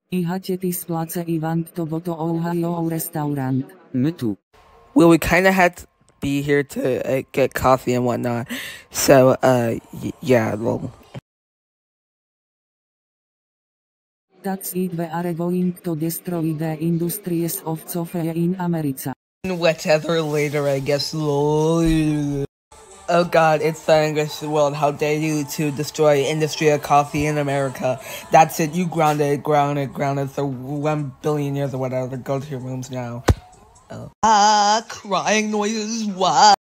I hateti z place I want to go to Ohio restaurant. Me too. Well, we kind of had to be here to get coffee and whatnot. So, yeah, well. That's it, we are going to destroy the industries of coffee in America. Whatever later, I guess. Oh god, it's the English world. How dare you to destroy industry of coffee in America. That's it. You grounded for 1 billion years or whatever. Go to your rooms now. Crying noises. Wow.